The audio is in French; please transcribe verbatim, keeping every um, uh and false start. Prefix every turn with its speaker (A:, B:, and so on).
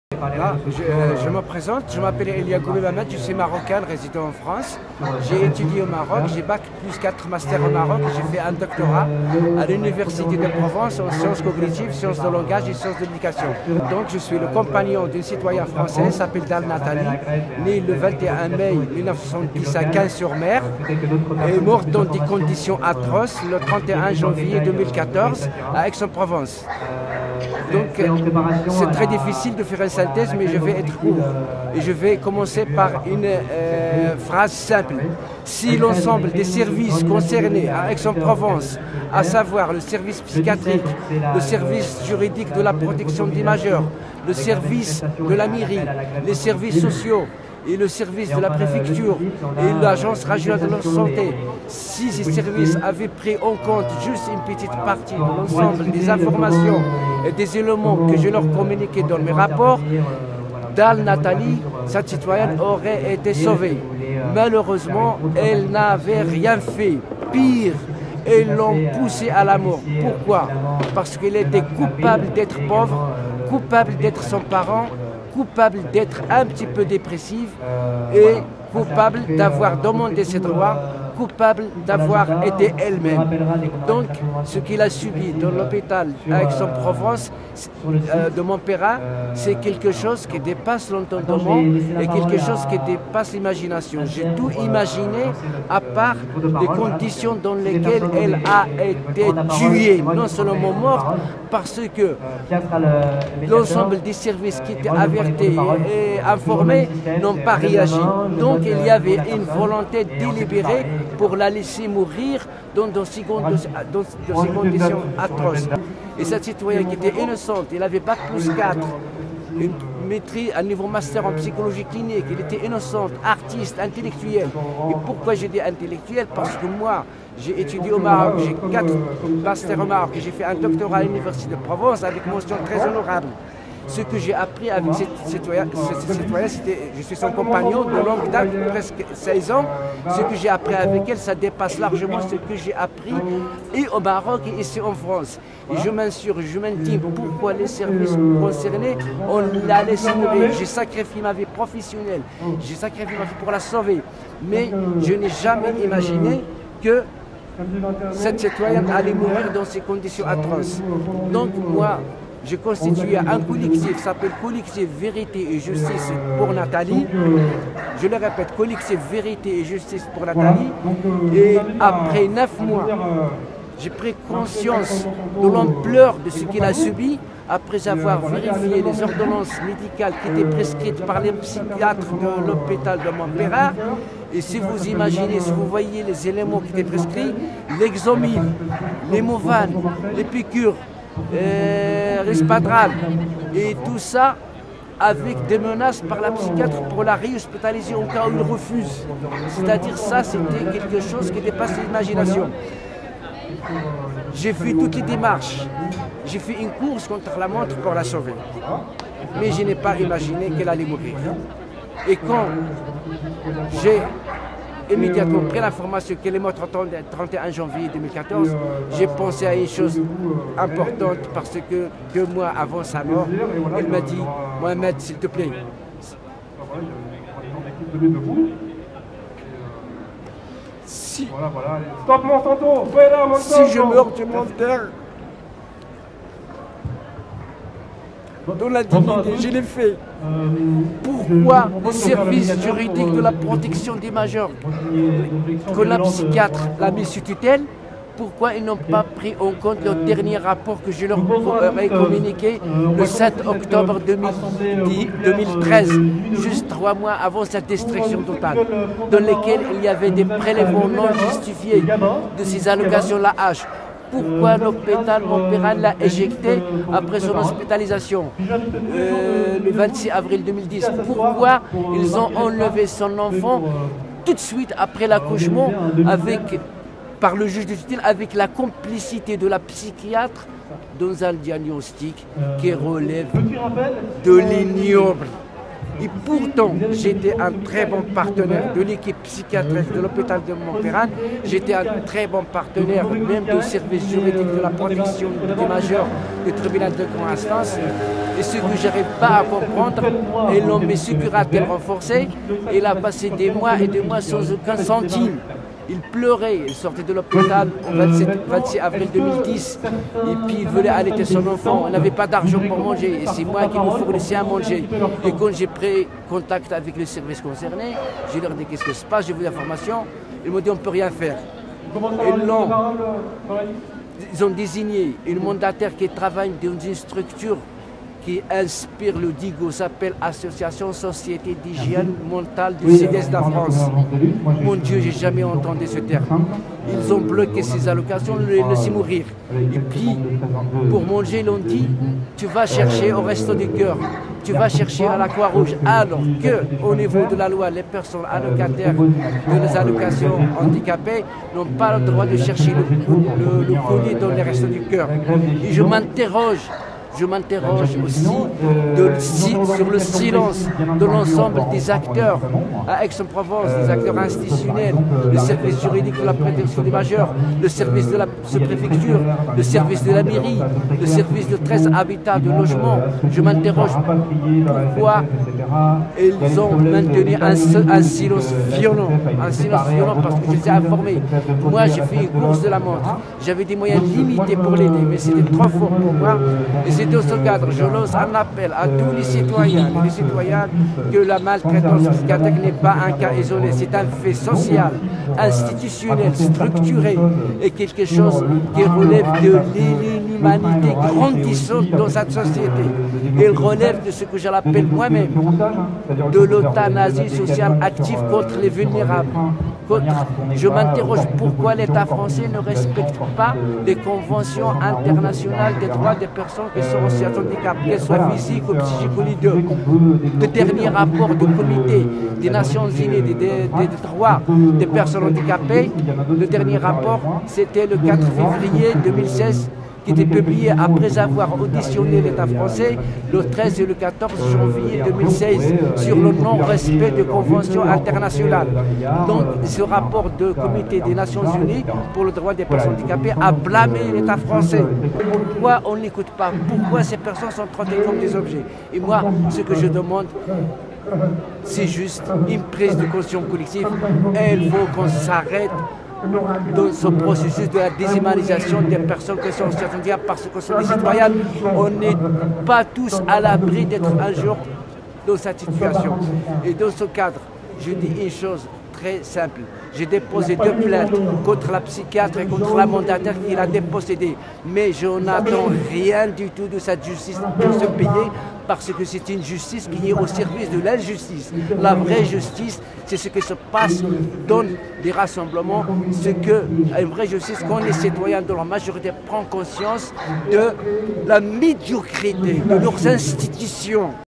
A: Ah, je, euh, je me présente, je m'appelle Elia Goubé Mamed, je suis marocain, résident en France. J'ai étudié au Maroc, j'ai bac plus quatre masters au Maroc, j'ai fait un doctorat à l'Université de Provence en sciences cognitives, sciences de langage et sciences de l'éducation. Donc je suis le compagnon d'une citoyenne française, s'appelle Dal Nathalie, née le vingt et un mai mille neuf cent soixante-dix à Cannes-sur-Mer et morte dans des conditions atroces le trente et un janvier deux mille quatorze à Aix-en-Provence. Donc c'est très difficile de faire une synthèse, mais je vais être court. Et je vais commencer par une euh, phrase simple. Si l'ensemble des services concernés à Aix-en-Provence, à savoir le service psychiatrique, le service juridique de la protection des majeurs, le service de la mairie, les services sociaux, et le service de la préfecture et l'agence régionale de la santé, si ces services avaient pris en compte juste une petite partie de l'ensemble des informations et des éléments que je leur communiquais dans mes rapports, Dal Nathalie, cette citoyenne, aurait été sauvée. Malheureusement, elle n'avait rien fait. Pire, ils l'ont poussée à la mort. Pourquoi? Parce qu'elle était coupable d'être pauvre, coupable d'être son parent, coupable d'être un petit peu dépressive et coupable d'avoir demandé ses droits, coupable d'avoir été elle-même. Donc, ce qu'il a subi dans l'hôpital à Aix-en-Provence euh, de Montpellier, c'est quelque chose qui dépasse l'entendement et quelque chose qui dépasse l'imagination. J'ai tout imaginé à part les conditions dans lesquelles elle a été tuée, non seulement morte, parce que l'ensemble des services qui étaient avertis et informés n'ont pas réagi. Donc il y avait une volonté délibérée pour la laisser mourir dans, dans, ces, dans, dans ces conditions atroces. Et cette citoyenne qui était innocente, elle avait bac plus quatre, une maîtrise à niveau master en psychologie clinique, elle était innocente, artiste, intellectuelle. Et pourquoi j'ai dit intellectuelle? Parce que moi, j'ai étudié au Maroc, j'ai quatre masters au Maroc et j'ai fait un doctorat à l'Université de Provence avec mention très honorable. Ce que j'ai appris avec cette citoyenne, cette citoyenne c'était, je suis son compagnon de longue date, presque seize ans. Ce que j'ai appris avec elle, ça dépasse largement ce que j'ai appris et au Maroc et ici en France. Et je m'insurge, je m'intime pourquoi les services concernés, on l'a laissé mourir. J'ai sacrifié ma vie professionnelle, j'ai sacrifié ma vie pour la sauver. Mais je n'ai jamais imaginé que cette citoyenne allait mourir dans ces conditions atroces. Donc moi, j'ai constitué un collectif qui s'appelle Collectif Vérité et Justice pour Nathalie. Je le répète, Collectif Vérité et Justice pour Nathalie. Et après neuf mois, j'ai pris conscience de l'ampleur de ce qu'il a subi après avoir vérifié les ordonnances médicales qui étaient prescrites par les psychiatres de l'hôpital de Montpellier. Et si vous imaginez, si vous voyez les éléments qui étaient prescrits, l'exomil, les movanes, les piqûres, Euh, Rispadral et tout ça avec des menaces par la psychiatre pour la réhospitaliser au cas où il refuse. C'est-à-dire ça, c'était quelque chose qui dépasse l'imagination. J'ai fait toutes les démarches. J'ai fait une course contre la montre pour la sauver. Mais je n'ai pas imaginé qu'elle allait mourir. Et quand j'ai immédiatement pris l'information qu'elle est morte le trente et un janvier deux mille quatorze, j'ai pensé à une chose importante parce que deux mois avant sa mort, elle m'a dit « Mohamed, s'il te plaît, si, si je meurs, tu m'enterres dans la dignité, je l'ai fait. Pourquoi le service juridique de la protection des majeurs, que la psychiatre l'a mis sous tutelle, pourquoi ils n'ont pas pris en compte le dernier rapport que je leur ai communiqué le sept octobre deux mille treize, juste trois mois avant cette destruction totale, dans lesquels il y avait des prélèvements non justifiés de ces allocations la H. Pourquoi l'hôpital Montpellier l'a éjecté après son hospitalisation euh, le vingt-six avril deux mille dix? Pourquoi ils ont enlevé son enfant tout de suite après l'accouchement avec, par le juge de tutelle avec la complicité de la psychiatre dans un diagnostic qui relève de l'ignoble? Et pourtant, j'étais un très bon partenaire de l'équipe psychiatrique de l'hôpital de Montpellier. J'étais un très bon partenaire même du service juridique de la protection des majeurs du tribunal de grande instance. Et ce que je n'arrive pas à comprendre, et l'on met sur curatelle renforcée, il a passé des mois et des mois sans aucun centime. Il pleurait, il sortait de l'hôpital le vingt-six avril deux mille dix, et puis il voulait allaiter son enfant. On n'avait pas d'argent pour manger, et c'est moi qui lui fournissais à manger. Et quand j'ai pris contact avec le service concerné, je leur ai dit qu'est-ce que se passe, j'ai vu l'information, ils m'ont dit on ne peut rien faire. Et l'ont, ils ont désigné une mandataire qui travaille dans une structure qui inspire le DIGO, s'appelle Association Société d'Hygiène Mentale du Sud-Est de la France. Mon Dieu, j'ai jamais entendu ce terme. Ils ont bloqué ces allocations, les laissé mourir. Et puis, pour manger, ils ont dit, tu vas chercher au Resto du Cœur, tu vas chercher à la Croix-Rouge, alors qu'au niveau de la loi, les personnes allocataires de les allocations handicapées n'ont pas le droit de chercher le, le, le colis dans les Restos du Cœur. Et je m'interroge. Je m'interroge aussi de, sur le silence de l'ensemble des acteurs à Aix-en-Provence, des acteurs institutionnels, le service juridique de la protection des majeurs, le service de la sous-préfecture, le service de la mairie, le service de treize habitats de logement. Je m'interroge pourquoi ils ont maintenu un, un silence violent, un silence violent parce que je les ai informés. Moi, j'ai fait une course de la montre. J'avais des moyens limités pour l'aider, mais c'était trop fort pour moi. Et dans ce cadre, je lance un appel à tous les citoyens, les citoyens que la maltraitance psychiatrique n'est pas un cas isolé, c'est un fait social, institutionnel, structuré et quelque chose qui relève de l'inhumanité grandissante dans cette société. Il relève de ce que je l'appelle moi-même, de l'euthanasie sociale active contre les vulnérables. Contre, je m'interroge pourquoi l'État français ne respecte pas les conventions internationales des droits des personnes qui sont en situation de handicap, qu'elles soient physiques ou psychiques ou les deux. Le dernier rapport du comité des Nations Unies des, des, des droits des personnes handicapées, le dernier rapport, c'était le quatre février deux mille seize, qui était publié après avoir auditionné l'État français le treize et le quatorze janvier deux mille seize sur le non-respect des conventions internationales. Donc ce rapport du comité des Nations Unies pour le droit des personnes handicapées a blâmé l'État français. Pourquoi on n'écoute pas? Pourquoi ces personnes sont traitées comme des objets? Et moi, ce que je demande, c'est juste une prise de conscience collective. Il faut qu'on s'arrête dans ce processus de la déshumanisation des personnes qui sont en situation de handicap parce que sont des citoyens. On n'est pas tous à l'abri d'être un jour dans cette situation. Et dans ce cadre, je dis une chose très simple. J'ai déposé deux plaintes contre la psychiatre et contre la mandataire qui l'a dépossédée. Mais je n'attends rien du tout de cette justice pour se payer parce que c'est une justice qui est au service de l'injustice. La vraie justice, c'est ce qui se passe dans les rassemblements, ce que une vraie justice, quand les citoyens de leur majorité prennent conscience de la médiocrité de leurs institutions.